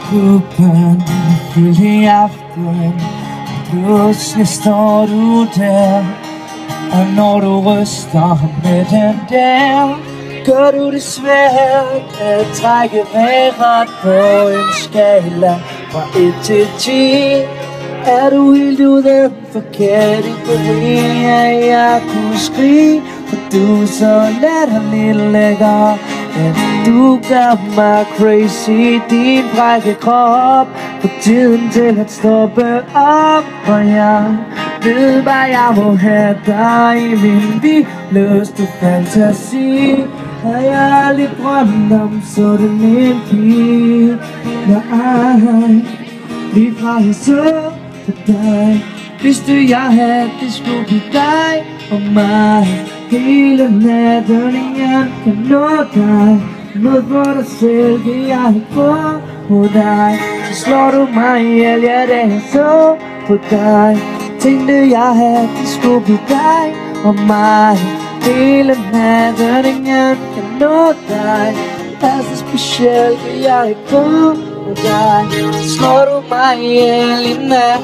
klubben fuld i aften. Pludselig står du der, og når du ryster med den der, gør du det svært at trække vejret på en skala fra 1 til 10. Er du helt uden for kategori, at jeg kunne skrige, for du er så latterligt lækker. Du gør mig crazy, din frække krop, på tiden til at stoppe op. Og jeg ved bare, jeg må have dig i min vildeste fantasi. Har jeg aldrig drømt om sådan en pige? Nej, lige fra jeg så på dig, vidste jeg, at det skulle blive dig og mig. Hele natten ingen kan nå dig. Noget for dig selv kan jeg ikke få på dig. Så slår du mig ihjel, ja, da jeg så på dig. Tænkte jeg, at det skulle blive dig og mig. Hele natten ingen kan nå dig. Er så speciel, kan jeg ikke få på dig. Så slår du mig ihjel i nat.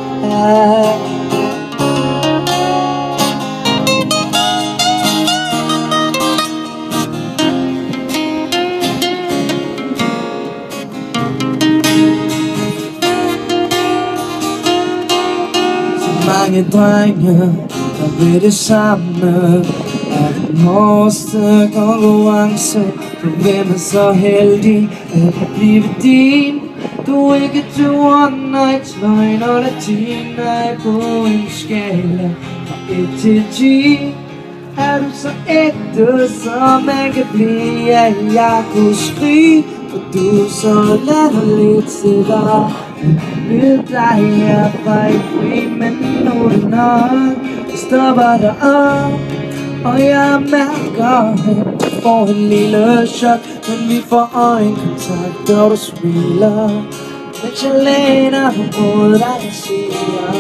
Mange drenge, der vil det samme, er den hårdeste konkurrence. For hvem er så heldig at blive din? Du er ikke til one nights løgn og latina på en skala fra 1 til 10. Er du så ægte, som man kan blive? Ja, jeg kunne skrige, for du er så latterligt sikker. Vil dig herfra i fri, men nu er det nok. Jeg stopper dig op, og jeg mærker, at du får en lille chok. Men vi får øjenkontakt, og du smiler, mens jeg læner på dig og siger,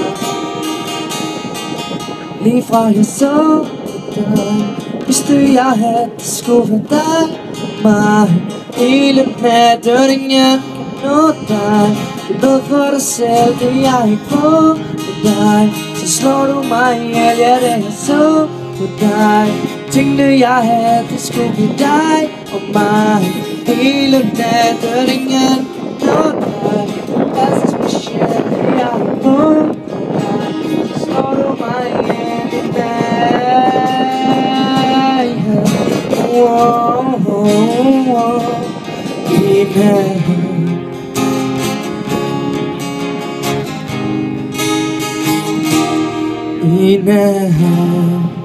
lige fra jeg så dig, vidste jeg, at det skulle være dig og mig. Hele natten ingen kan nå dig. Det er noget for dig selv, det jeg ikke får på dig. Så slår du mig ihjel, ja, da jeg så på dig. Tænkte jeg, at det skulle blive dig og mig. Hele natten ingen kan nå dig. Er så speciel, det jeg ikke får på dig. Så slår du mig ihjel i nat. Wow, wow, wow. I nat. In a